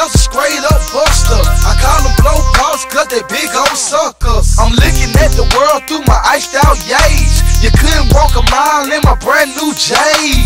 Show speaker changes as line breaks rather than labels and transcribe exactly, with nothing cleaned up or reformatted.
was a straight up buster. I call them blow balls cause they big old suckers. I'm looking at the world through my iced out yays. You couldn't walk a mile in my brand new J's.